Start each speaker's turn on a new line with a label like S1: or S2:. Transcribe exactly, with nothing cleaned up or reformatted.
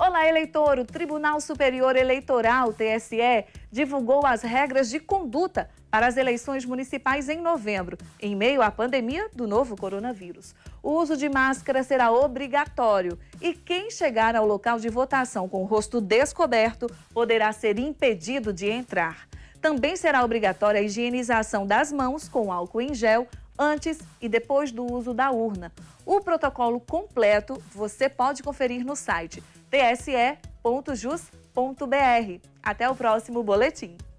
S1: Olá, eleitor! O Tribunal Superior Eleitoral, T S E, divulgou as regras de conduta para as eleições municipais em novembro, em meio à pandemia do novo coronavírus. O uso de máscara será obrigatório e quem chegar ao local de votação com o rosto descoberto poderá ser impedido de entrar. Também será obrigatória a higienização das mãos com álcool em gel antes e depois do uso da urna. O protocolo completo você pode conferir no site t s e ponto jus ponto b r. Até o próximo boletim.